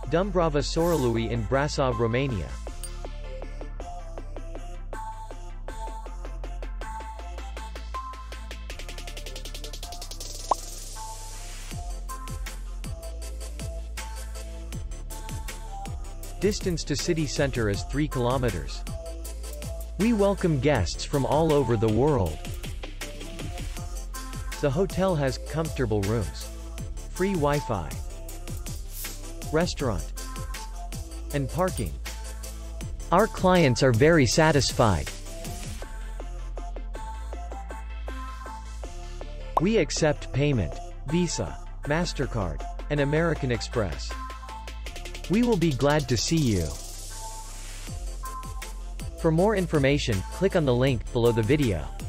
Dumbrava Soarelui in Brasov, Romania. Distance to city center is 3 kilometers. We welcome guests from all over the world. The hotel has comfortable rooms, free Wi-Fi, restaurant, and parking. Our clients are very satisfied. We accept payment, Visa, MasterCard, and American Express. We will be glad to see you. For more information, click on the link below the video.